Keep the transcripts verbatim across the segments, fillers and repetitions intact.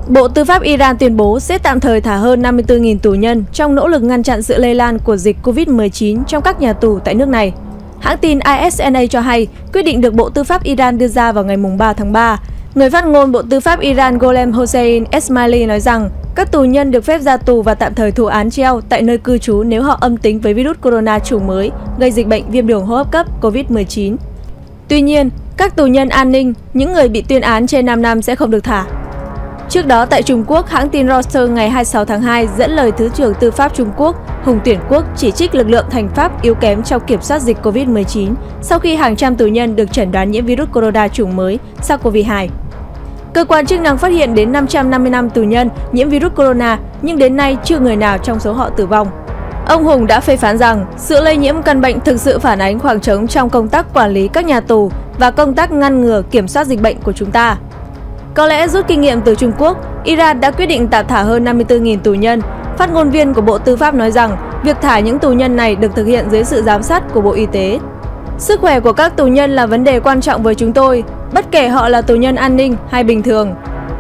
Bộ Tư pháp Iran tuyên bố sẽ tạm thời thả hơn năm mươi tư nghìn tù nhân trong nỗ lực ngăn chặn sự lây lan của dịch Covid mười chín trong các nhà tù tại nước này. Hãng tin I S N A cho hay, quyết định được Bộ Tư pháp Iran đưa ra vào ngày ba tháng ba. Người phát ngôn Bộ Tư pháp Iran Golem Hossein Esmaili nói rằng các tù nhân được phép ra tù và tạm thời thụ án treo tại nơi cư trú nếu họ âm tính với virus corona chủng mới gây dịch bệnh viêm đường hô hấp cấp Covid mười chín. Tuy nhiên, các tù nhân an ninh, những người bị tuyên án trên năm năm sẽ không được thả. Trước đó tại Trung Quốc, hãng tin Reuters ngày hai mươi sáu tháng hai dẫn lời Thứ trưởng Tư pháp Trung Quốc Hùng Tuyển Quốc chỉ trích lực lượng hành pháp yếu kém trong kiểm soát dịch Covid mười chín sau khi hàng trăm tù nhân được chẩn đoán nhiễm virus corona chủng mới SARS-xê o vê hai. Cơ quan chức năng phát hiện đến năm trăm năm mươi lăm tù nhân nhiễm virus corona, nhưng đến nay chưa người nào trong số họ tử vong. Ông Hùng đã phê phán rằng sự lây nhiễm căn bệnh thực sự phản ánh khoảng trống trong công tác quản lý các nhà tù và công tác ngăn ngừa kiểm soát dịch bệnh của chúng ta. Có lẽ rút kinh nghiệm từ Trung Quốc, Iran đã quyết định tạm thả hơn năm mươi tư nghìn tù nhân. Phát ngôn viên của Bộ Tư pháp nói rằng việc thả những tù nhân này được thực hiện dưới sự giám sát của Bộ Y tế. Sức khỏe của các tù nhân là vấn đề quan trọng với chúng tôi, bất kể họ là tù nhân an ninh hay bình thường.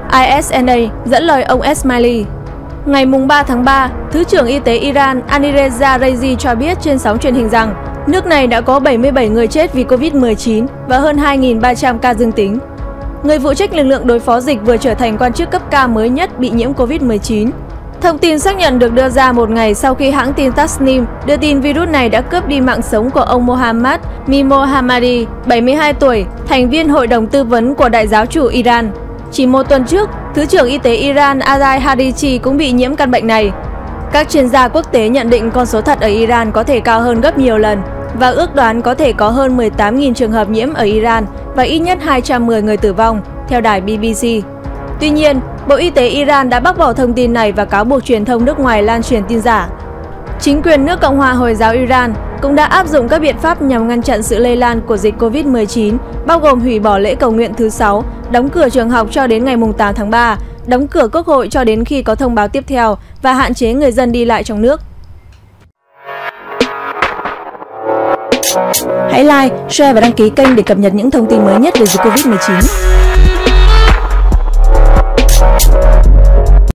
I S N A dẫn lời ông Esmaili. Ngày ba tháng ba, Thứ trưởng Y tế Iran Alireza Reizi cho biết trên sóng truyền hình rằng nước này đã có bảy mươi bảy người chết vì Covid mười chín và hơn hai nghìn ba trăm ca dương tính. Người phụ trách lực lượng đối phó dịch vừa trở thành quan chức cấp cao mới nhất bị nhiễm Covid mười chín. Thông tin xác nhận được đưa ra một ngày sau khi hãng tin Tasnim đưa tin virus này đã cướp đi mạng sống của ông Mohammad Mimohammadi, bảy mươi hai tuổi, thành viên Hội đồng Tư vấn của Đại giáo chủ Iran. Chỉ một tuần trước, Thứ trưởng Y tế Iran Azai Hadichi cũng bị nhiễm căn bệnh này. Các chuyên gia quốc tế nhận định con số thật ở Iran có thể cao hơn gấp nhiều lần và ước đoán có thể có hơn mười tám nghìn trường hợp nhiễm ở Iran và ít nhất hai trăm mười người tử vong, theo đài B B C. Tuy nhiên, Bộ Y tế Iran đã bác bỏ thông tin này và cáo buộc truyền thông nước ngoài lan truyền tin giả. Chính quyền nước Cộng hòa Hồi giáo Iran cũng đã áp dụng các biện pháp nhằm ngăn chặn sự lây lan của dịch Covid mười chín, bao gồm hủy bỏ lễ cầu nguyện thứ sáu, đóng cửa trường học cho đến ngày tám tháng ba, đóng cửa quốc hội cho đến khi có thông báo tiếp theo và hạn chế người dân đi lại trong nước. Hãy like, share và đăng ký kênh để cập nhật những thông tin mới nhất về dịch Covid mười chín.